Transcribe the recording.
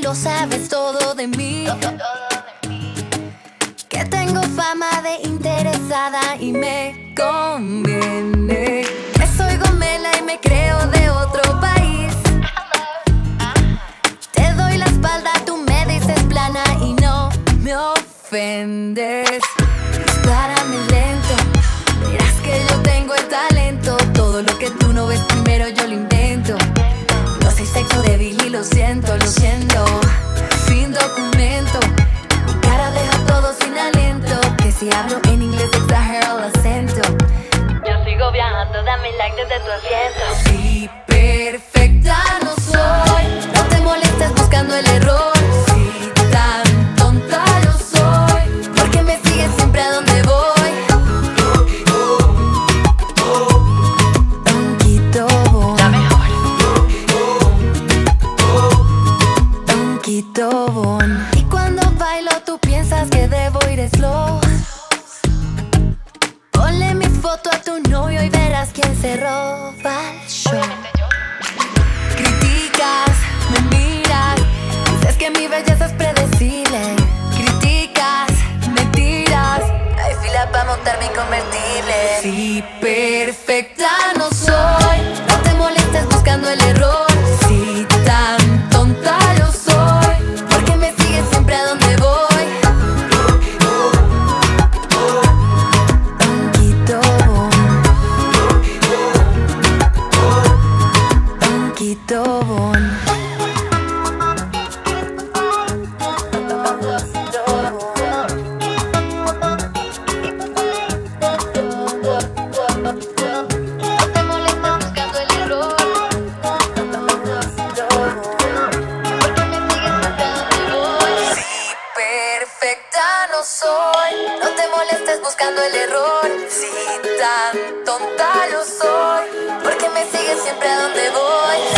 poquito sabes todo de mí. Que tengo fama de interesada y me conviene. Que soy gomela y me creo de otro país. Te doy la espalda, tú me dices plana y no me ofendes. Dispárame lento, verás que yo tengo el talento. Todo lo que tú no ves primero yo lo invento. No soy sexo débil y lo siento, sin documento. Mi cara deja todo sin aliento. Que si hablo en inglés exagero el acento. Yo sigo viajando, dame like desde tu asiento. Si perfecta no soy, no te molestes buscando el error. Si tan tonta yo soy, porque me sigues siempre a donde voy. Tonquito bon, La mejor. tonquito bon. Y cuando bailo tú piensas que debo ir slow. Ponle mi foto a tu novio y verás quién se roba el show. Criticas, me miras, dices que mi belleza es predecible. Criticas, me tiras, hay fila para montar mi convertible. Si perfecta no soy, no te molestes buscando el error. Si tan tonta yo soy, porque me sigues siempre a donde voy. Tonquito bon, tonquito bon. No te molestes buscando el error. Porque me sigues siempre a donde voy. Si perfecta no soy, no te molestes buscando el error. Si tan tonta yo soy, porque me sigues siempre a donde voy.